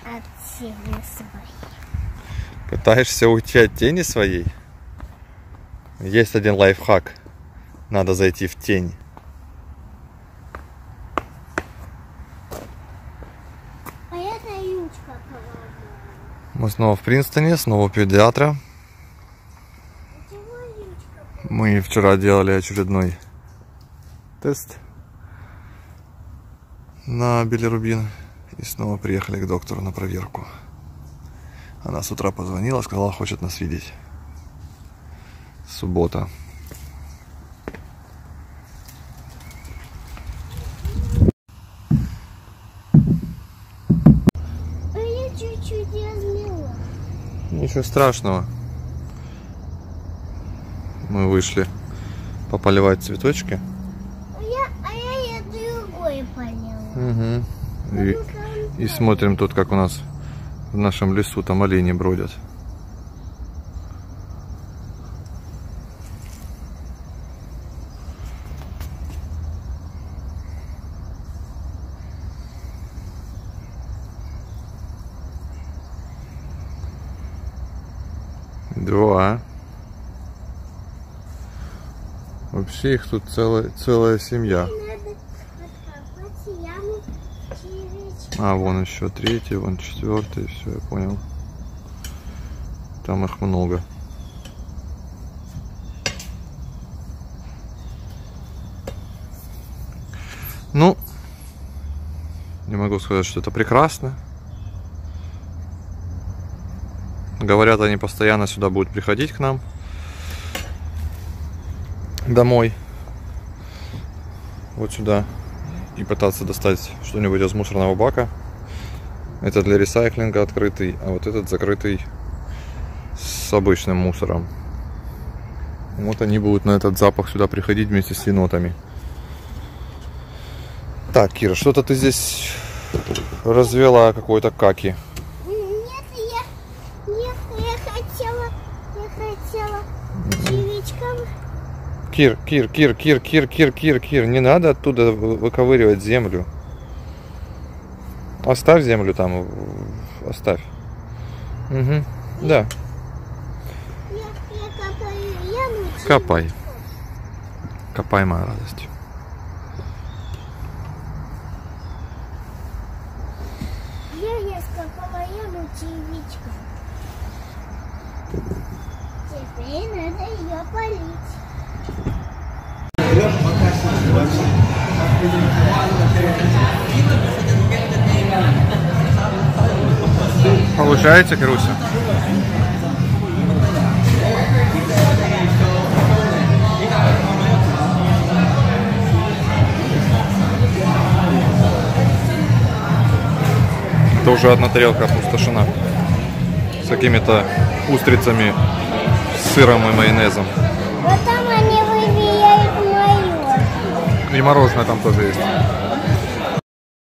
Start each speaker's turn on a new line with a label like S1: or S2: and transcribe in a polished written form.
S1: от тени своей.
S2: Пытаешься уйти от тени своей? Есть один лайфхак. Надо зайти в тень.
S1: А это Ючка помогла.
S2: Мы снова в Принстоне, снова у педиатра. Мы вчера делали очередной тест на билирубин и снова приехали к доктору на проверку. Она с утра позвонила, сказала, хочет нас видеть. Суббота.
S1: А я чуть-чуть размела.
S2: Ничего страшного. Мы вышли пополивать цветочки.
S1: А я другой поняла.
S2: Угу. И смотрим тут, как у нас в нашем лесу там олени бродят. Два. Вообще их тут целая семья. А, вон еще третий, вон четвертый, все, я понял. Там их много. Ну, не могу сказать, что это прекрасно. Говорят, они постоянно сюда будут приходить к нам. Домой. Вот сюда. И пытаться достать что-нибудь из мусорного бака. Это для ресайклинга открытый, а вот этот закрытый с обычным мусором. Вот они будут на этот запах сюда приходить вместе с енотами. Так, Кира, что-то ты здесь развела какой-то каки.
S1: Я хотела червячком.
S2: Кир, не надо оттуда выковыривать землю. Оставь землю там, оставь. Угу, да.
S1: Я копаю яму.
S2: Копай. Копай, моя радость.
S1: Я скопала яму червячком. Теперь надо ее полить.
S2: Получается, Кируся? Это уже одна тарелка опустошена. С какими-то устрицами, с сыром и майонезом.
S1: Вот там они выбирают мою.
S2: И мороженое там тоже есть.